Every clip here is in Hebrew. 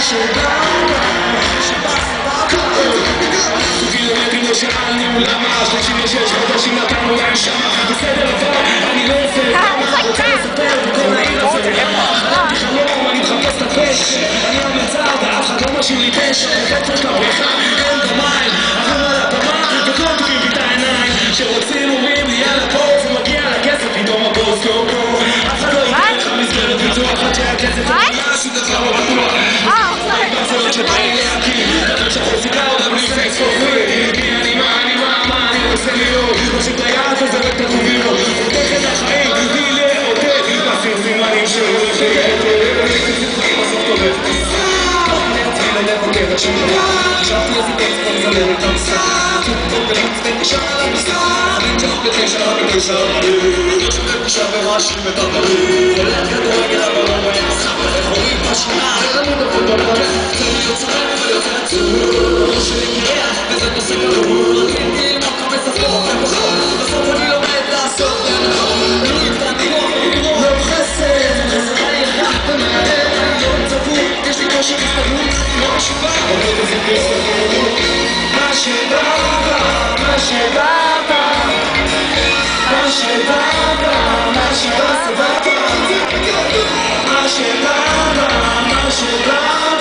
קילומטרים שאלנו למה 36 חודשים נתנו להם שמה בסדר אבל אני לא עושה את זה אני רוצה לספר בכל העיר הזה חלמתי חלום, אני מחפש את הפשע אני המצב ואף אחד לא משאיר לי פשע בקצר של הבריכה אין במים עבור על הבמה וכל דוקים בי את העיניים שרוצים אומרים לי יאללה פה זה מגיע לכסף פתאום הבוס לא פה אף אחד לא ייתן לך מסגרת ביטוח עד שהכסף לא משהו דבר לא בטוח בצורת שבאים להקים דרך שחור סיגרות אבל לי סקס for free כי אני מה אני רוצה להיות משהו ביד וזרק את הכוביות עוטף את החיים בלי לעוטף מסיר סימנים שהוא בסוף טובף אני אתחיל לבקר את שלי חשבתי איזה טקסט כבר מזמר את המשחק טוב ולמצטק נשאר על המשחק אני צ'וק בתשע ובתשע יושב בקושה ומאשים את הדברים הולך כדורגל אבל לא רואה משחק איך רואים בשנה אין לנו דפות בבית צריך להיות צורף ולהיות עצור לא שנגיע וזה נושא גרור רציתי ללמוד כמה שפות בסוף אני לומד לעשות נכון לא יפתעתי לא חסר חסר אני יחד ומהר אני לא צפור יש לי כושר הסתגרות לא משוגע אבל זה בסדר מה שבא מה שבא מה שבא מה שבא סבבה מה שבא מה שבא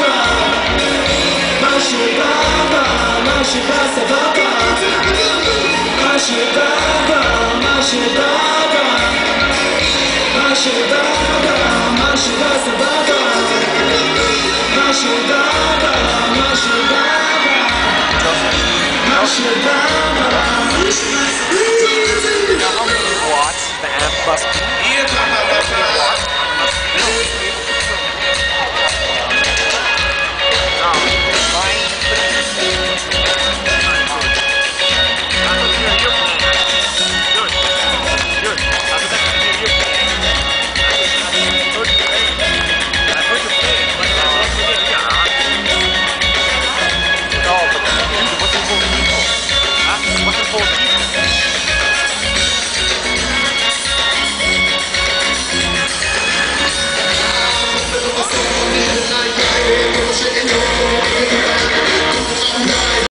מה שבא מה שבא סבבה מה שבא מה שבא מה שבא מה שבא סבבה מה שבא מה שבא מה שבא Now how many watts the amp must be?